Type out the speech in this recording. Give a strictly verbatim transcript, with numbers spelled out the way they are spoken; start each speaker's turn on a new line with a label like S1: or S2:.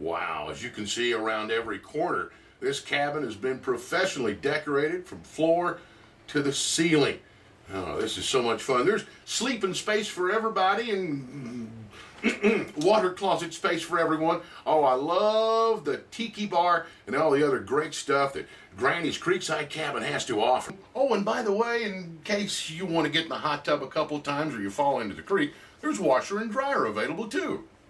S1: Wow, as you can see around every corner, this cabin has been professionally decorated from floor to the ceiling. Oh, this is so much fun. There's sleeping space for everybody and water closet space for everyone. Oh, I love the tiki bar and all the other great stuff that Granny's Creekside cabin has to offer. Oh, and by the way, in case you want to get in the hot tub a couple of times or you fall into the creek, there's washer and dryer available too.